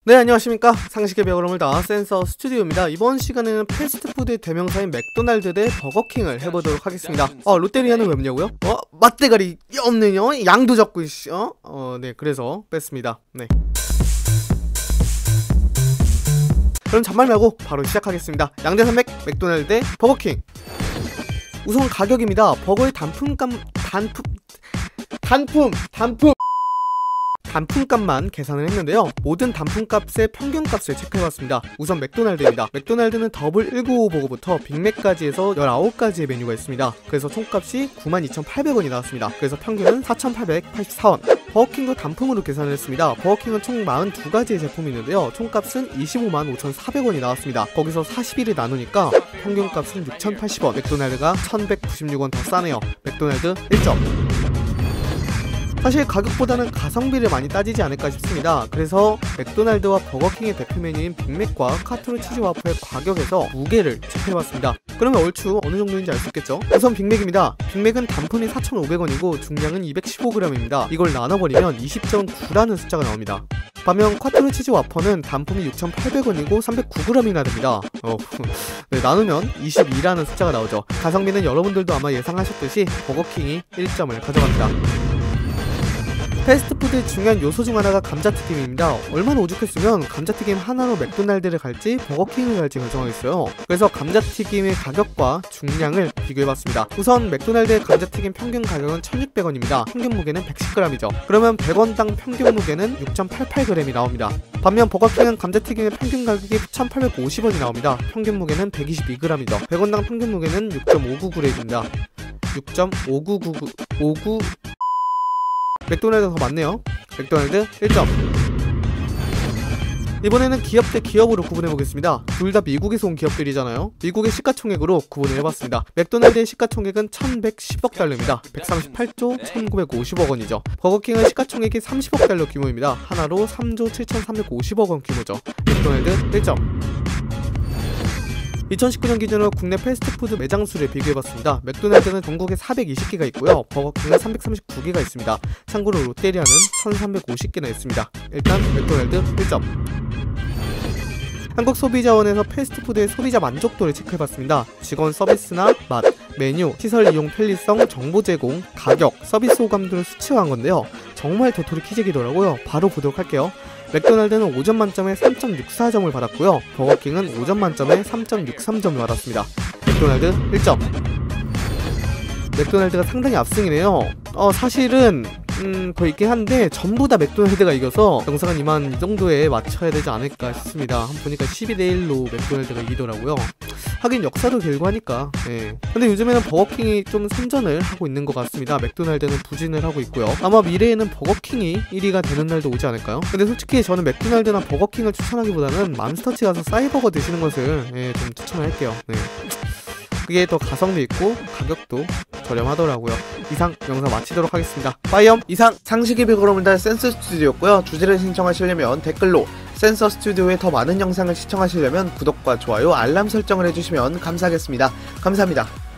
네, 안녕하십니까. 상식의 벽을 허물다 센서 스튜디오입니다. 이번 시간에는 패스트푸드의 대명사인 맥도날드 대 버거킹을 해보도록 하겠습니다. 롯데리아는 왜 없냐고요? 맛대가리 없네요. 양도 적고 네, 그래서 뺐습니다. 네. 그럼 잔말 말고 바로 시작하겠습니다. 양대산맥 맥도날드 대 버거킹. 우선 가격입니다. 버거의 단품값만 계산을 했는데요. 모든 단품값의 평균값을 체크해봤습니다. 우선 맥도날드입니다. 맥도날드는 더블 1955 버거부터 빅맥까지 해서 19가지의 메뉴가 있습니다. 그래서 총값이 92,800원이 나왔습니다. 그래서 평균은 4,884원. 버거킹도 단품으로 계산을 했습니다. 버거킹은 총 42가지의 제품이 있는데요. 총값은 255,400원이 나왔습니다. 거기서 41을 나누니까 평균값은 6,080원. 맥도날드가 1,196원 더 싸네요. 맥도날드 1점. 사실 가격보다는 가성비를 많이 따지지 않을까 싶습니다. 그래서 맥도날드와 버거킹의 대표 메뉴인 빅맥과 카트로 치즈 와퍼의 가격에서 무게를 체크해봤습니다. 그러면 얼추 어느 정도인지 알 수 있겠죠? 우선 빅맥입니다. 빅맥은 단품이 4,500원이고 중량은 215g입니다. 이걸 나눠버리면 20.9라는 숫자가 나옵니다. 반면 쿼트로 치즈 와퍼는 단품이 6,800원이고 309g이나 됩니다. 네, 나누면 22라는 숫자가 나오죠. 가성비는 여러분들도 아마 예상하셨듯이 버거킹이 1점을 가져갑니다. 패스트푸드의 중요한 요소 중 하나가 감자튀김입니다. 얼마나 오죽했으면 감자튀김 하나로 맥도날드를 갈지 버거킹을 갈지 결정하겠어요. 그래서 감자튀김의 가격과 중량을 비교해봤습니다. 우선 맥도날드의 감자튀김 평균 가격은 1,600원입니다. 평균 무게는 110g이죠. 그러면 100원당 평균 무게는 6.88g이 나옵니다. 반면 버거킹은 감자튀김의 평균 가격이 1,850원이 나옵니다. 평균 무게는 122g이죠. 100원당 평균 무게는 6.59g입니다. 6.5999 맥도날드가 더 많네요. 맥도날드 1점. 이번에는 기업 대 기업으로 구분해보겠습니다. 둘 다 미국에서 온 기업들이잖아요. 미국의 시가총액으로 구분을 해봤습니다. 맥도날드의 시가총액은 1,110억 달러입니다. 138조 1,950억 원이죠. 버거킹은 시가총액이 30억 달러 규모입니다. 하나로 3조 7,350억 원 규모죠. 맥도날드 1점. 2019년 기준으로 국내 패스트푸드 매장 수를 비교해봤습니다. 맥도날드는 전국에 420개가 있고요. 버거킹은 339개가 있습니다. 참고로 롯데리아는 1350개나 있습니다. 일단 맥도날드 1점. 한국소비자원에서 패스트푸드의 소비자 만족도를 체크해봤습니다. 직원 서비스나 맛, 메뉴, 시설 이용 편리성, 정보 제공, 가격, 서비스 호감 등을 수치화한 건데요. 정말 도토리 키재기더라고요. 바로 보도록 할게요. 맥도날드는 5점 만점에 3.64점을 받았고요. 버거킹은 5점 만점에 3.63점을 받았습니다. 맥도날드 1점. 맥도날드가 상당히 압승이네요. 사실은 더 있긴 한데 전부 다 맥도날드가 이겨서 영상은 이만 이 정도에 맞춰야 되지 않을까 싶습니다. 한번 보니까 12대1로 맥도날드가 이기더라고요. 하긴 역사도 길고 하니까. 네. 근데 요즘에는 버거킹이 좀 선전을 하고 있는 것 같습니다. 맥도날드는 부진을 하고 있고요. 아마 미래에는 버거킹이 1위가 되는 날도 오지 않을까요? 근데 솔직히 저는 맥도날드나 버거킹을 추천하기보다는 맘스터치 가서 싸이버거 드시는 것을 좀 추천할게요. 네. 그게 더 가성비 있고 가격도 저렴하더라고요. 이상 영상 마치도록 하겠습니다. 빠이염! 이상 상식의 벽을 허물다 센서 스튜디오였고요. 주제를 신청하시려면 댓글로, 센서 스튜디오의 더 많은 영상을 시청하시려면 구독과 좋아요, 알람 설정을 해주시면 감사하겠습니다. 감사합니다.